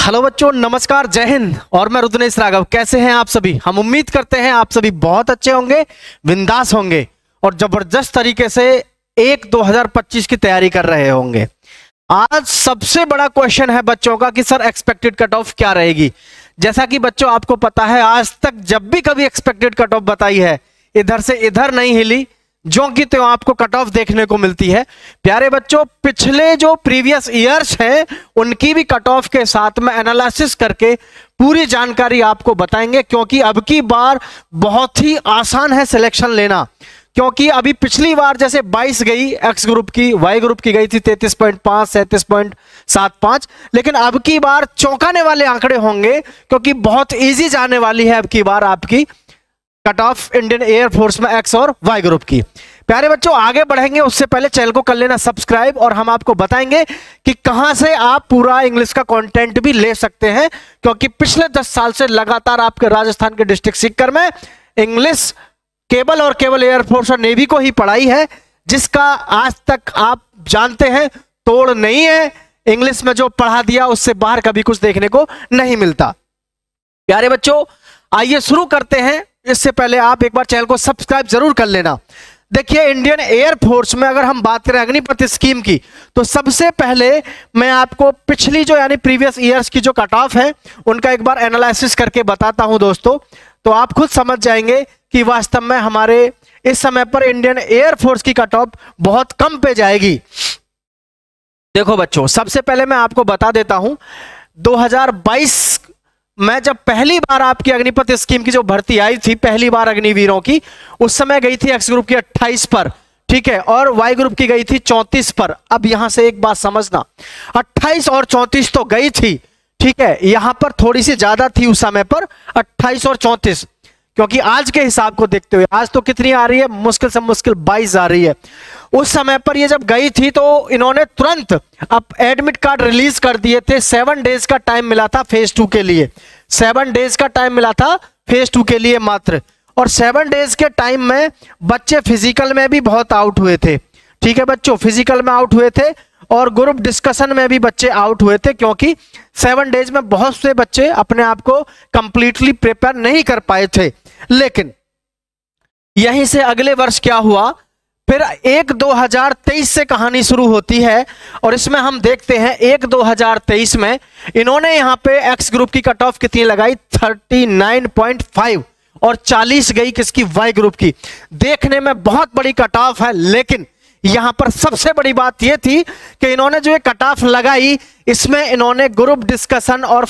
Hello बच्चों, नमस्कार, जय हिंद। और मैं रुद्रेश राघव। कैसे हैं आप सभी? हम उम्मीद करते हैं आप सभी बहुत अच्छे होंगे, बिंदास होंगे और जबरदस्त तरीके से 2025 की तैयारी कर रहे होंगे। आज सबसे बड़ा क्वेश्चन है बच्चों का कि सर एक्सपेक्टेड कट ऑफ क्या रहेगी। जैसा कि बच्चों आपको पता है, आज तक जब भी कभी एक्सपेक्टेड कट ऑफ बताई है, इधर से इधर नहीं हिली, जो कि तो आपको कट ऑफ देखने को मिलती है। प्यारे बच्चों, पिछले जो प्रीवियस ईयर्स हैं उनकी भी कट ऑफ के साथ में एनालिसिस करके पूरी जानकारी आपको बताएंगे, क्योंकि अब की बार बहुत ही आसान है सिलेक्शन लेना। क्योंकि अभी पिछली बार जैसे 22 गई एक्स ग्रुप की, वाई ग्रुप की गई थी 33.5, 37.75, लेकिन अब की बार चौंकाने वाले आंकड़े होंगे, क्योंकि बहुत इजी जाने वाली है अब की बार आपकी कट ऑफ इंडियन एयरफोर्स में एक्स और वाई ग्रुप की। प्यारे बच्चों, आगे बढ़ेंगे उससे पहले चैनल को कर लेना सब्सक्राइब, और हम आपको बताएंगे कि कहां से आप पूरा इंग्लिश का कंटेंट भी ले सकते हैं, क्योंकि पिछले 10 साल से लगातार आपके राजस्थान के डिस्ट्रिक्ट सीकर में इंग्लिश केवल और केवल एयरफोर्स और नेवी को ही पढ़ाई है, जिसका आज तक आप जानते हैं तोड़ नहीं है। इंग्लिश में जो पढ़ा दिया उससे बाहर कभी कुछ देखने को नहीं मिलता। प्यारे बच्चों, आइए शुरू करते हैं। इससे पहले आप एक बार चैनल को सब्सक्राइब जरूर कर लेना। देखिए, इंडियन एयरफोर्स में अगर हम बात करें अग्निपथ स्कीम की, तो सबसे पहले मैं आपको पिछली जो यानी प्रीवियस ईयर्स की जो कट ऑफ है उनका एक बार एनालिसिस करके बताता हूं दोस्तों, तो आप खुद समझ जाएंगे कि वास्तव में हमारे इस समय पर इंडियन एयरफोर्स की कट ऑफ बहुत कम पे जाएगी। देखो बच्चों, सबसे पहले मैं आपको बता देता हूं, 2022 में जब पहली बार आपकी अग्निपथ स्कीम की जो भर्ती आई थी, पहली बार अग्निवीरों की, उस समय गई थी एक्स ग्रुप की 28 पर, ठीक है, और वाई ग्रुप की गई थी 34 पर। अब यहां से एक बात समझना, 28 और 34 तो गई थी, ठीक है, यहां पर थोड़ी सी ज्यादा थी उस समय पर 28 और 34, क्योंकि आज के हिसाब को देखते हुए आज तो कितनी आ रही है, मुश्किल से मुश्किल 22 आ रही है। उस समय पर ये जब गई थी तो इन्होंने तुरंत अब एडमिट कार्ड रिलीज कर दिए थे। 7 डेज का टाइम मिला था फेज 2 के लिए, 7 डेज का टाइम मिला था फेज 2 के लिए मात्र। और 7 डेज के टाइम में बच्चे फिजिकल में भी बहुत आउट हुए थे, ठीक है बच्चों, फिजिकल में आउट हुए थे और ग्रुप डिस्कशन में भी बच्चे आउट हुए थे, क्योंकि 7 डेज में बहुत से बच्चे अपने आप को कंप्लीटली प्रिपेयर नहीं कर पाए थे। लेकिन यहीं से अगले वर्ष क्या हुआ, फिर 1/2023 से कहानी शुरू होती है, और इसमें हम देखते हैं 1/2023 में इन्होंने यहां पे एक्स ग्रुप की कट ऑफ कितनी लगाई, 39.5, और 40 गई किसकी, वाई ग्रुप की। देखने में बहुत बड़ी कट ऑफ है, लेकिन यहां पर सबसे बड़ी बात यह थी कि इन्होंने जो ये कट ऑफ लगाई, इसमें इन्होंने ग्रुप डिस्कशन और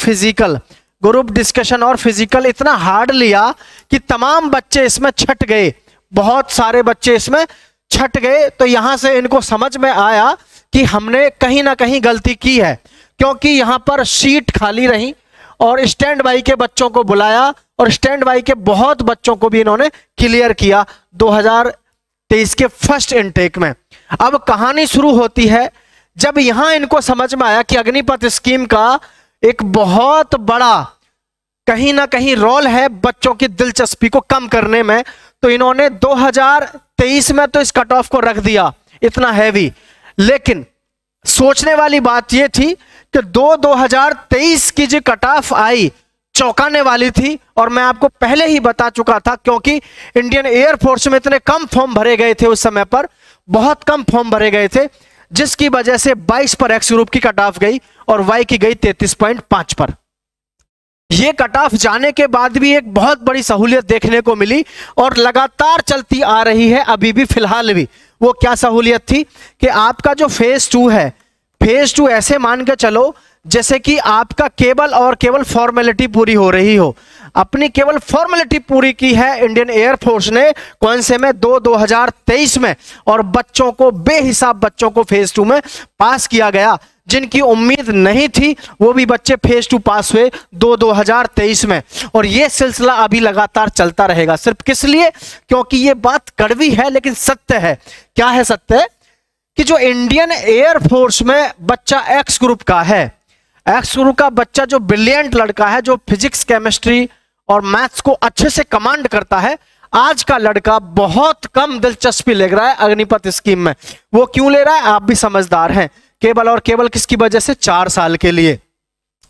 फिजिकल इतना हार्ड लिया कि तमाम बच्चे इसमें छट गए, बहुत सारे बच्चे इसमें छट गए। तो यहां से इनको समझ में आया कि हमने कहीं ना कहीं गलती की है, क्योंकि यहां पर सीट खाली रही और स्टैंड बाई के बच्चों को बुलाया, और स्टैंड बाई के बहुत बच्चों को भी इन्होंने क्लियर किया 2023 के फर्स्ट इनटेक में। अब कहानी शुरू होती है जब यहां इनको समझ में आया कि अग्निपथ स्कीम का एक बहुत बड़ा कहीं ना कहीं रोल है बच्चों की दिलचस्पी को कम करने में, तो इन्होंने 2023 में तो इस कट ऑफ को रख दिया इतना हैवी। लेकिन सोचने वाली बात यह थी कि 2023 की जो कट ऑफ आई चौंकाने वाली थी, और मैं आपको पहले ही बता चुका था, क्योंकि इंडियन एयरफोर्स में इतने कम फॉर्म भरे गए थे उस समय पर, बहुत कम फॉर्म भरे गए थे, जिसकी वजह से 22 पर एक्स ग्रुप की कट ऑफ गई और वाई की गई 33.5 पर। ये कट ऑफ जाने के बाद भी एक बहुत बड़ी सहूलियत देखने को मिली और लगातार चलती आ रही है अभी भी, फिलहाल भी। वो क्या सहूलियत थी कि आपका जो फेज 2 है, फेज 2 ऐसे मान के चलो जैसे कि आपका केवल और केवल फॉर्मेलिटी पूरी हो रही हो। अपनी केवल फॉर्मेलिटी पूरी की है इंडियन एयरफोर्स ने, कौन से में, 2023 में, और बच्चों को बेहिसाब बच्चों को फेज 2 में पास किया गया। जिनकी उम्मीद नहीं थी वो भी बच्चे फेज 2 पास हुए 2023 में, और ये सिलसिला अभी लगातार चलता रहेगा। सिर्फ किस लिए, क्योंकि ये बात कड़वी है लेकिन सत्य है। क्या है सत्य? कि जो इंडियन एयरफोर्स में बच्चा एक्स ग्रुप का है, एक्स ग्रुप का बच्चा जो ब्रिलियंट लड़का है, जो फिजिक्स, केमिस्ट्री और मैथ्स को अच्छे से कमांड करता है, आज का लड़का बहुत कम दिलचस्पी ले रहा है अग्निपथ स्कीम में। वो क्यों ले रहा है, आप भी समझदार हैं, केवल और केवल किसकी वजह से, 4 साल के लिए।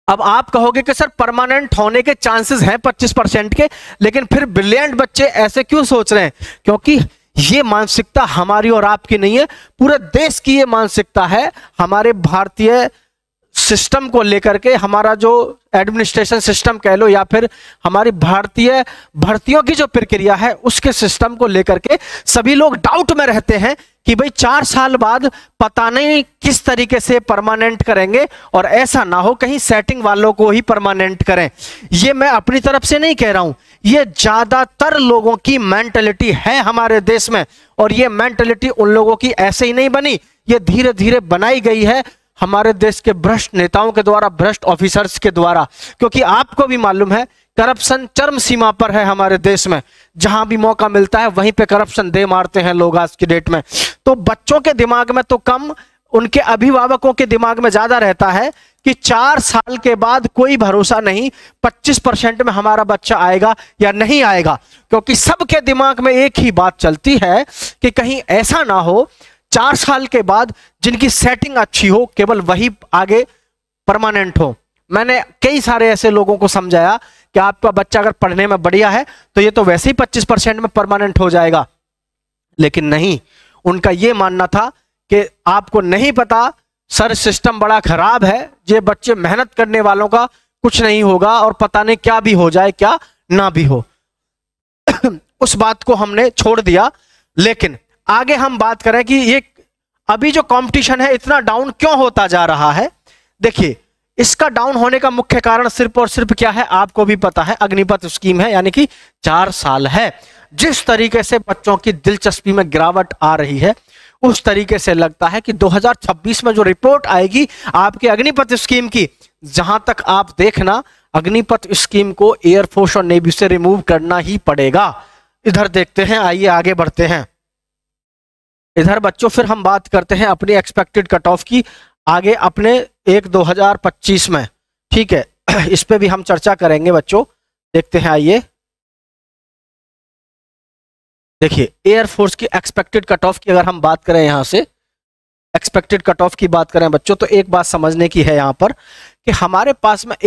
अब आप कहोगे कि सर परमानेंट होने के चांसेस हैं 25% के, लेकिन फिर ब्रिलियंट बच्चे ऐसे क्यों सोच रहे हैं? क्योंकि ये मानसिकता हमारी और आपकी नहीं है, पूरे देश की ये मानसिकता है। हमारे भारतीय सिस्टम को लेकर के, हमारा जो एडमिनिस्ट्रेशन सिस्टम कह लो, या फिर हमारी भारतीय भर्तियों की जो प्रक्रिया है उसके सिस्टम को लेकर के सभी लोग डाउट में रहते हैं कि भाई 4 साल बाद पता नहीं किस तरीके से परमानेंट करेंगे, और ऐसा ना हो कहीं सेटिंग वालों को ही परमानेंट करें। ये मैं अपनी तरफ से नहीं कह रहा हूं, ये ज्यादातर लोगों की मेंटलिटी है हमारे देश में, और ये मेंटलिटी उन लोगों की ऐसे ही नहीं बनी, ये धीरे धीरे बनाई गई है हमारे देश के भ्रष्ट नेताओं के द्वारा, भ्रष्ट ऑफिसर्स के द्वारा। क्योंकि आपको भी मालूम है करप्शन चरम सीमा पर है हमारे देश में, जहां भी मौका मिलता है वहीं पे करप्शन दे मारते हैं लोग आज की डेट में। तो बच्चों के दिमाग में तो कम, उनके अभिभावकों के दिमाग में ज्यादा रहता है कि 4 साल के बाद कोई भरोसा नहीं 25% में हमारा बच्चा आएगा या नहीं आएगा। क्योंकि सबके दिमाग में एक ही बात चलती है कि कहीं ऐसा ना हो 4 साल के बाद जिनकी सेटिंग अच्छी हो केवल वही आगे परमानेंट हो। मैंने कई सारे ऐसे लोगों को समझाया कि आपका बच्चा अगर पढ़ने में बढ़िया है तो ये तो वैसे ही 25% में परमानेंट हो जाएगा, लेकिन नहीं, उनका ये मानना था कि आपको नहीं पता सर, सिस्टम बड़ा खराब है, ये बच्चे मेहनत करने वालों का कुछ नहीं होगा और पता नहीं क्या भी हो जाए क्या ना भी हो। उस बात को हमने छोड़ दिया। लेकिन आगे हम बात करें कि ये अभी जो कंपटीशन है इतना डाउन क्यों होता जा रहा है। देखिए, इसका डाउन होने का मुख्य कारण सिर्फ और सिर्फ क्या है, आपको भी पता है, अग्निपथ स्कीम है, यानी कि 4 साल है। जिस तरीके से बच्चों की दिलचस्पी में गिरावट आ रही है, उस तरीके से लगता है कि 2026 में जो रिपोर्ट आएगी आपके अग्निपथ स्कीम की, जहां तक आप देखना, अग्निपथ स्कीम को एयरफोर्स और नेवी से रिमूव करना ही पड़ेगा। इधर देखते हैं, आइए आगे बढ़ते हैं। इधर बच्चों फिर हम बात करते हैं अपनी एक्सपेक्टेड कट ऑफ की आगे अपने 2025 में, ठीक है। इस पे भी हम चर्चा करेंगे बच्चों, देखते हैं, आइए। देखिए, एयरफोर्स की एक्सपेक्टेड कट ऑफ की अगर हम बात करें, यहां से एक्सपेक्टेड कट ऑफ की बात करें बच्चों, तो एक बात समझने की है यहां पर कि हमारे पास में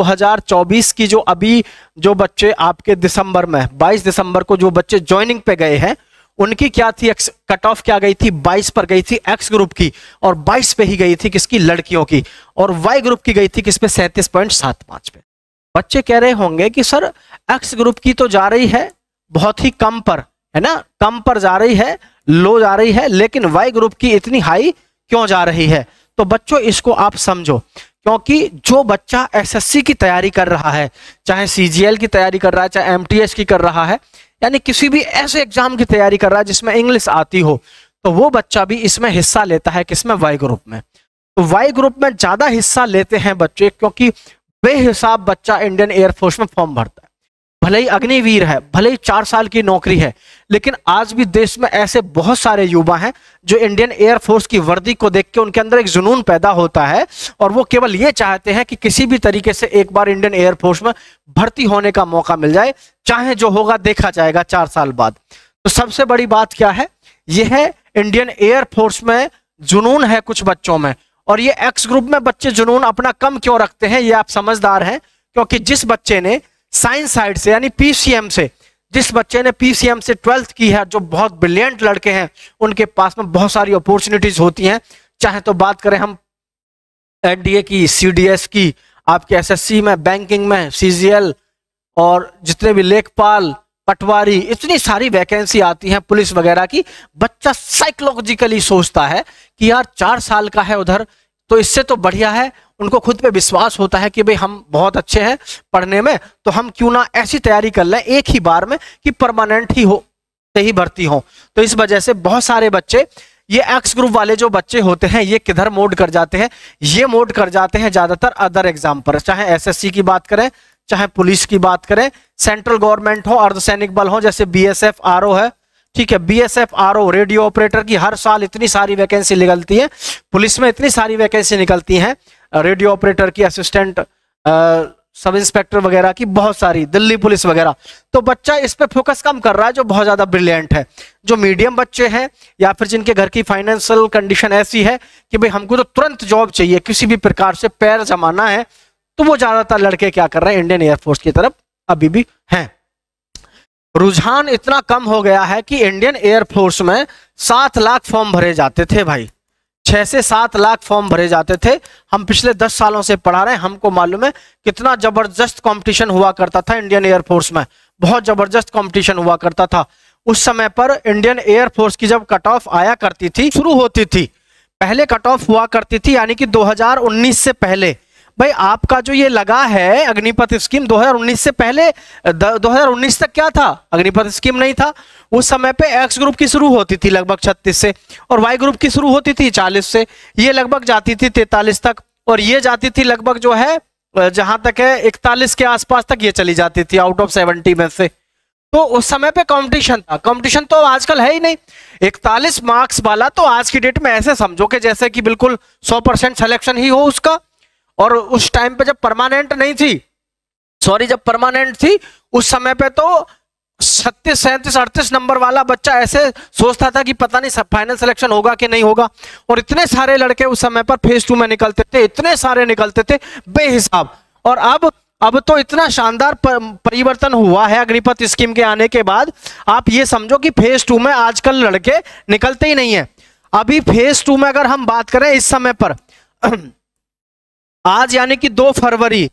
2024 की जो अभी जो बच्चे आपके दिसंबर में 22 दिसंबर को जो बच्चे ज्वाइनिंग पे गए हैं, उनकी क्या थी कट ऑफ, क्या गई थी, 22 पर गई थी एक्स ग्रुप की, और 22 पे ही गई थी किसकी, लड़कियों की, और वाई ग्रुप की गई थी किस पे, 37.75 पे। बच्चे कह रहे होंगे कि सर एक्स ग्रुप की तो जा रही है बहुत ही कम पर, है ना, कम पर जा रही है, लो जा रही है, लेकिन वाई ग्रुप की इतनी हाई क्यों जा रही है? तो बच्चों इसको आप समझो, क्योंकि जो बच्चा एसएससी की तैयारी कर रहा है, चाहे सीजीएल की तैयारी कर रहा है, चाहे एमटीएस की कर रहा है, यानी किसी भी ऐसे एग्जाम की तैयारी कर रहा है जिसमें इंग्लिश आती हो, तो वो बच्चा भी इसमें हिस्सा लेता है, किसमें, वाई ग्रुप में। तो वाई ग्रुप में ज्यादा हिस्सा लेते हैं बच्चे, क्योंकि बेहिसाब बच्चा इंडियन एयरफोर्स में फॉर्म भरता है। भले ही अग्निवीर है, भले ही 4 साल की नौकरी है, लेकिन आज भी देश में ऐसे बहुत सारे युवा हैं जो इंडियन एयरफोर्स की वर्दी को देख के उनके अंदर एक जुनून पैदा होता है, और वो केवल ये चाहते हैं कि किसी भी तरीके से एक बार इंडियन एयरफोर्स में भर्ती होने का मौका मिल जाए, चाहे जो होगा देखा जाएगा 4 साल बाद। तो सबसे बड़ी बात क्या है, यह है इंडियन एयरफोर्स में जुनून है कुछ बच्चों में, और ये एक्स ग्रुप में बच्चे जुनून अपना कम क्यों रखते हैं, ये आप समझदार हैं। क्योंकि जिस बच्चे ने साइंस साइड से यानी पीसीएम से, जिस बच्चे ने पीसीएम से 12th की है, जो बहुत ब्रिलियंट लड़के हैं, उनके पास में बहुत सारी अपॉर्चुनिटीज होती हैं। चाहे तो बात करें हम एनडीए की, सीडीएस की, आपके एसएससी में, बैंकिंग में, सीजीएल, और जितने भी लेखपाल, पटवारी, इतनी सारी वैकेंसी आती हैं पुलिस वगैरह की। बच्चा साइकोलॉजिकली सोचता है कि यार 4 साल का है उधर, तो इससे तो बढ़िया है, उनको खुद पे विश्वास होता है कि भाई हम बहुत अच्छे हैं पढ़ने में, तो हम क्यों ना ऐसी तैयारी कर लें एक ही बार में कि परमानेंट ही हो, ही भर्ती हो। तो इस वजह से बहुत सारे बच्चे, ये एक्स ग्रुप वाले जो बच्चे होते हैं, ये किधर मोड कर जाते हैं, ये मोड कर जाते हैं ज्यादातर अदर एग्जाम पर, चाहे एसएससी की बात करें, चाहे पुलिस की बात करें, सेंट्रल गवर्नमेंट हो, अर्धसैनिक बल हो, जैसे बीएसएफ, आरओ है, ठीक है, बीएसएफ, आरओ, रेडियो ऑपरेटर की हर साल इतनी सारी वैकेंसी निकलती है, पुलिस में इतनी सारी वैकेंसी निकलती हैं, रेडियो ऑपरेटर की, असिस्टेंट सब इंस्पेक्टर वगैरह की, बहुत सारी, दिल्ली पुलिस वगैरह। तो बच्चा इस पे फोकस कम कर रहा है जो बहुत ज्यादा ब्रिलियंट है। जो मीडियम बच्चे हैं, या फिर जिनके घर की फाइनेंशियल कंडीशन ऐसी है कि भाई हमको तो तुरंत जॉब चाहिए, किसी भी प्रकार से पैर जमाना है, तो वो ज्यादातर लड़के क्या कर रहे हैं, इंडियन एयरफोर्स की तरफ अभी भी हैं। रुझान इतना कम हो गया है कि इंडियन एयरफोर्स में 7 लाख फॉर्म भरे जाते थे भाई, 6 से 7 लाख फॉर्म भरे जाते थे। हम पिछले 10 सालों से पढ़ा रहे हैं, हमको मालूम है कितना जबरदस्त कंपटीशन हुआ करता था इंडियन एयरफोर्स में, बहुत जबरदस्त कंपटीशन हुआ करता था। उस समय पर इंडियन एयरफोर्स की जब कट ऑफ आया करती थी, शुरू होती थी, पहले कट ऑफ हुआ करती थी, यानी कि 2019 से पहले। भाई आपका जो ये लगा है अग्निपथ स्कीम 2019 से पहले, 2019 तक क्या था, अग्निपथ स्कीम नहीं था। उस समय पे एक्स ग्रुप की शुरू होती थी लगभग 36 से, और वाई ग्रुप की शुरू होती थी 40 से, ये लगभग जाती थी 43 तक, और ये जाती थी लगभग जो है जहां तक है 41 के आसपास तक ये चली जाती थी आउट ऑफ 70 में से। तो उस समय पे कंपटीशन था, कंपटीशन तो आजकल है ही नहीं। 41 मार्क्स वाला तो आज की डेट में ऐसे समझो कि जैसे कि बिल्कुल 100% सिलेक्शन ही हो उसका। और उस टाइम पे जब परमानेंट नहीं थी, सॉरी जब परमानेंट थी, उस समय पे तो 36, 37, 38 नंबर वाला बच्चा ऐसे सोचता था कि पता नहीं फाइनल सिलेक्शन होगा कि नहीं होगा। और इतने सारे लड़के उस समय पर फेज 2 में निकलते थे, इतने सारे निकलते थे बेहिसाब। और अब तो इतना शानदार परिवर्तन हुआ है अग्निपथ स्कीम के आने के बाद, आप ये समझो कि फेज 2 में आजकल लड़के निकलते ही नहीं है। अभी फेज 2 में अगर हम बात करें इस समय पर आज यानी कि 2 फरवरी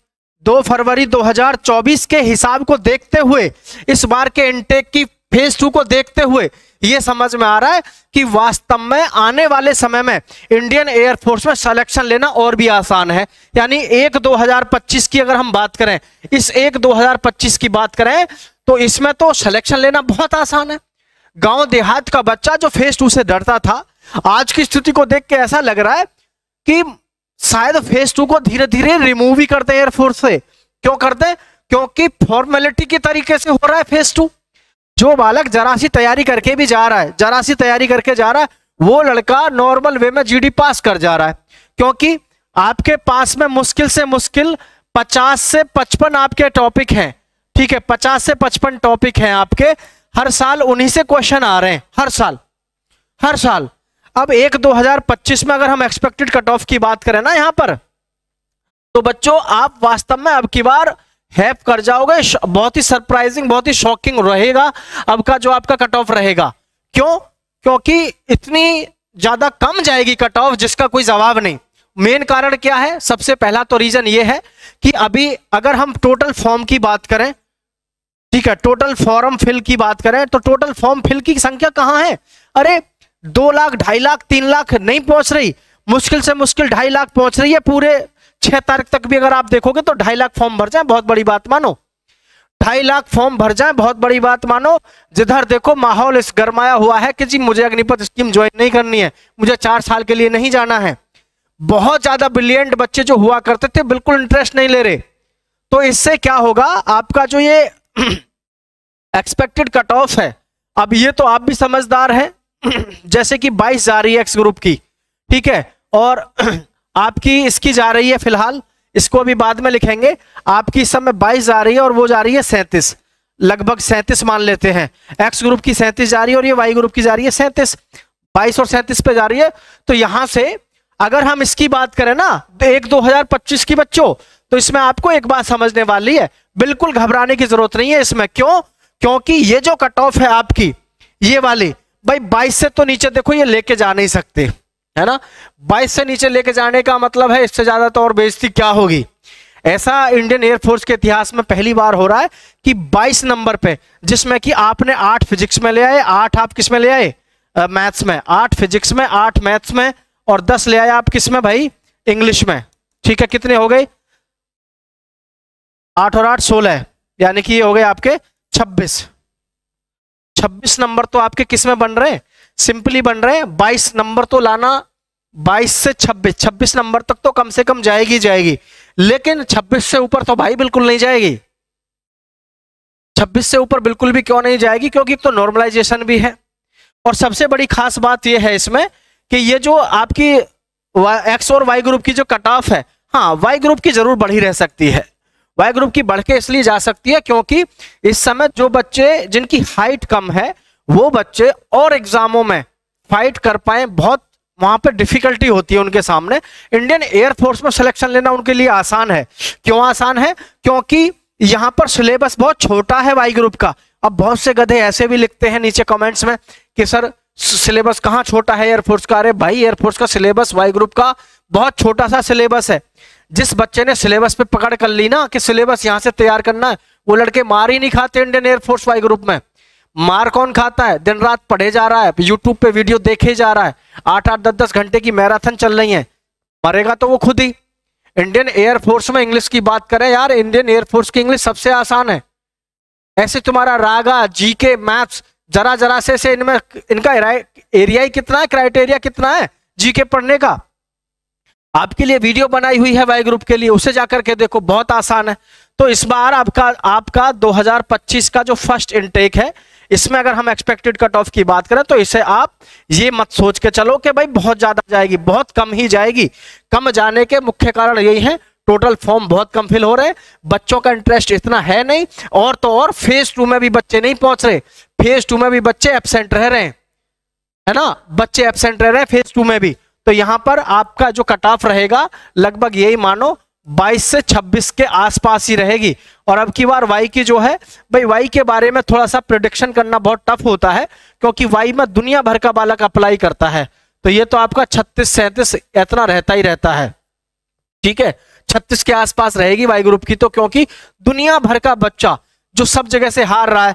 2024 के हिसाब को देखते हुए, इस बार के इनटेक की फेज 2 को देखते हुए यह समझ में आ रहा है कि वास्तव में आने वाले समय में इंडियन एयरफोर्स में सिलेक्शन लेना और भी आसान है। यानी 1/2025 की अगर हम बात करें, इस 1/2025 की बात करें तो इसमें तो सिलेक्शन लेना बहुत आसान है। गांव देहात का बच्चा जो फेज 2 से डरता था, आज की स्थिति को देख के ऐसा लग रहा है कि शायद फेज 2 को धीरे धीरे रिमूव ही करते हैं एयरफोर्स से। क्यों करते? क्योंकि फॉर्मेलिटी की तरीके से हो रहा है फेज 2। जो बालक जरा सी तैयारी करके भी जा रहा है, जरा सी तैयारी करके जा रहा है, वो लड़का नॉर्मल वे में जीडी पास कर जा रहा है। क्योंकि आपके पास में मुश्किल से मुश्किल 50 से 55 आपके टॉपिक हैं, ठीक है, 50 से 55 टॉपिक हैं आपके, हर साल उन्हीं से क्वेश्चन आ रहे हैं, हर साल। अब 1/2025 में अगर हम एक्सपेक्टेड कट ऑफ की बात करें ना यहां पर, तो बच्चों आप वास्तव में अब की बार हैप कर जाओगे। बहुत ही सरप्राइजिंग, बहुत ही शॉकिंग रहेगा अब का जो आपका कट ऑफ रहेगा। क्यों? क्योंकि इतनी ज्यादा कम जाएगी कट ऑफ जिसका कोई जवाब नहीं। मेन कारण क्या है? सबसे पहला तो रीजन ये है कि अभी अगर हम टोटल फॉर्म की बात करें, ठीक है, टोटल फॉर्म फिल की बात करें, तो टोटल फॉर्म फिल की संख्या कहां है? अरे 2 लाख, 2.5 लाख, 3 लाख नहीं पहुंच रही, मुश्किल से मुश्किल 2.5 लाख पहुंच रही है। पूरे 6 तारीख तक भी अगर आप देखोगे तो 2.5 लाख फॉर्म भर जाए, बहुत बड़ी बात मानो। 2.5 लाख फॉर्म भर जाए, बहुत बड़ी बात मानो। जिधर देखो माहौल इस गरमाया हुआ है कि जी मुझे अग्निपथ स्कीम ज्वाइन नहीं करनी है, मुझे 4 साल के लिए नहीं जाना है। बहुत ज्यादा ब्रिलियंट बच्चे जो हुआ करते थे बिल्कुल इंटरेस्ट नहीं ले रहे। तो इससे क्या होगा, आपका जो ये एक्सपेक्टेड कट ऑफ है, अब ये तो आप भी समझदार हैं जैसे कि 22 जा रही है एक्स ग्रुप की, ठीक है, और आपकी इसकी जा रही है फिलहाल, इसको अभी बाद में लिखेंगे, आपकी इस समय 22 जा रही है और वो जा रही है 37, लगभग 37 मान लेते हैं। एक्स ग्रुप की 37 जा रही है और ये वाई ग्रुप की जा रही है 37, 22 और 37 पे जा रही है। तो यहां से अगर हम इसकी बात करें ना 1/2025 की बच्चों, तो इसमें आपको एक बात समझने वाली है, बिल्कुल घबराने की जरूरत नहीं है इसमें। क्यों? क्योंकि ये जो कट ऑफ है आपकी ये वाली, भाई 22 से तो नीचे देखो ये लेके जा नहीं सकते, है ना। 22 से नीचे लेके जाने का मतलब है इससे ज्यादा तो और बेइज्जती क्या होगी। ऐसा इंडियन एयरफोर्स के इतिहास में पहली बार हो रहा है कि 22 नंबर पे, जिसमें कि आपने 8 फिजिक्स में ले आए, 8 आप किस में ले आए? मैथ्स में, 8 फिजिक्स में, 8 मैथ्स में, और 10 ले आए आप किस में भाई? इंग्लिश में, ठीक है। कितने हो गए? 8 और 8 16, यानी कि ये हो गए आपके 26 नंबर तो आपके किस में बन रहे हैं? सिंपली बन रहे हैं। 22 नंबर तो लाना, 22 से 26 नंबर तक तो कम से कम जाएगी, लेकिन 26 से ऊपर तो भाई बिल्कुल नहीं जाएगी। 26 से ऊपर बिल्कुल भी क्यों नहीं जाएगी? क्योंकि तो नॉर्मलाइजेशन भी है, और सबसे बड़ी खास बात यह है इसमें कि ये जो आपकी एक्स और वाई ग्रुप की जो कट ऑफ है, हाँ वाई ग्रुप की जरूर बढ़ी रह सकती है। वाई ग्रुप की बढ़ के इसलिए जा सकती है क्योंकि इस समय जो बच्चे जिनकी हाइट कम है वो बच्चे और एग्जामों में फाइट कर पाए, बहुत वहां पे डिफिकल्टी होती है उनके सामने। इंडियन एयरफोर्स में सिलेक्शन लेना उनके लिए आसान है। क्यों आसान है? क्योंकि यहां पर सिलेबस बहुत छोटा है वाई ग्रुप का। अब बहुत से गधे ऐसे भी लिखते हैं नीचे कमेंट्स में कि सर सिलेबस कहाँ छोटा है एयरफोर्स का। अरे भाई, एयरफोर्स का सिलेबस वाई ग्रुप का बहुत छोटा सा सिलेबस है। जिस बच्चे ने सिलेबस पे पकड़ कर ली ना कि सिलेबस यहां से तैयार करना है, वो लड़के मार ही नहीं खाते इंडियन एयरफोर्स वाई ग्रुप में। मार कौन खाता है? दिन रात पढ़े जा रहा है, यूट्यूब पे वीडियो देखे जा रहा है, 8-8 10-10 घंटे की मैराथन चल रही है। मरेगा तो वो खुद ही। इंडियन एयरफोर्स में इंग्लिश की बात करें यार, इंडियन एयरफोर्स की इंग्लिश सबसे आसान है। ऐसे तुम्हारा रागा, जीके, मैथ्स जरा जरा से इनमें इनका एरिया ही कितना है, क्राइटेरिया कितना है जीके पढ़ने का। आपके लिए वीडियो बनाई हुई है वाई ग्रुप के लिए, उसे जाकर के देखो, बहुत आसान है। तो इस बार आपका 2025 का जो फर्स्ट इनटेक है, इसमें अगर हम एक्सपेक्टेड कट ऑफ की बात करें तो इसे आप ये मत सोच के चलो कि भाई बहुत ज्यादा जाएगी, बहुत कम ही जाएगी। कम जाने के मुख्य कारण यही है, टोटल फॉर्म बहुत कम फिल हो रहे हैं, बच्चों का इंटरेस्ट इतना है नहीं, और तो और फेज 2 में भी बच्चे नहीं पहुंच रहे। फेज 2 में भी बच्चे एब्सेंट रह रहे हैं, है ना, बच्चे एब्सेंट रह रहे हैं फेज 2 में भी। तो यहां पर आपका जो कट ऑफ रहेगा लगभग यही मानो 22 से 26 के आसपास ही रहेगी। और अब की बार वाई की जो है भाई, वाई के बारे में थोड़ा सा प्रेडिक्शन करना बहुत टफ होता है, क्योंकि वाई में दुनिया भर का बालक अप्लाई करता है। तो ये तो आपका 36-37 इतना रहता ही रहता है, ठीक है, 36 के आसपास रहेगी वाई ग्रुप की। तो क्योंकि दुनिया भर का बच्चा जो सब जगह से हार रहा है,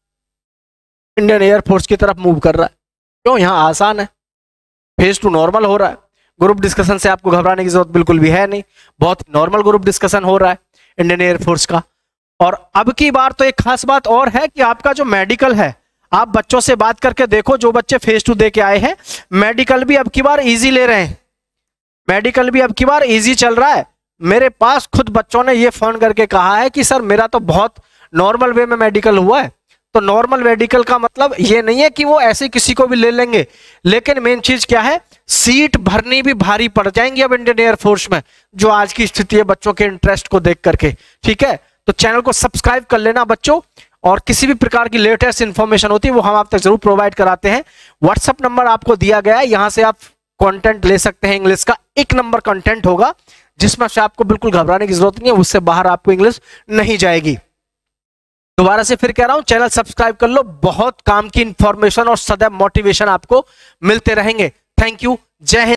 इंडियन एयरफोर्स की तरफ मूव कर रहा है। क्यों? यहां आसान है, फेज 2 नॉर्मल हो रहा है। ग्रुप डिस्कशन से आपको घबराने की जरूरत बिल्कुल भी है नहीं, बहुत नॉर्मल ग्रुप डिस्कशन हो रहा है इंडियन एयरफोर्स का। और अब की बार तो एक खास बात और है कि आपका जो मेडिकल है, आप बच्चों से बात करके देखो, जो बच्चे फेज 2 दे के आए हैं, मेडिकल भी अब की बार इजी ले रहे हैं, मेडिकल भी अब की बार इजी चल रहा है। मेरे पास खुद बच्चों ने ये फोन करके कहा है कि सर मेरा तो बहुत नॉर्मल वे में मेडिकल हुआ है। तो नॉर्मल मेडिकल का मतलब ये नहीं है कि वो ऐसे किसी को भी ले लेंगे, लेकिन मेन चीज क्या है, सीट भरनी भी भारी पड़ जाएंगी अब इंडियन एयरफोर्स में, जो आज की स्थिति है बच्चों के इंटरेस्ट को देख करके। ठीक है, तो चैनल को सब्सक्राइब कर लेना बच्चों, और किसी भी प्रकार की लेटेस्ट इंफॉर्मेशन होती है वो हम आप तक जरूर प्रोवाइड कराते हैं। व्हाट्सएप नंबर आपको दिया गया है, यहां से आप कंटेंट ले सकते हैं। इंग्लिश का 1 नंबर कंटेंट होगा जिसमें से आपको बिल्कुल घबराने की जरूरत नहीं है, उससे बाहर आपको इंग्लिश नहीं जाएगी। दोबारा से फिर कह रहा हूं, चैनल सब्सक्राइब कर लो, बहुत काम की इंफॉर्मेशन और सदैव मोटिवेशन आपको मिलते रहेंगे। थैंक यू, जय हिंद।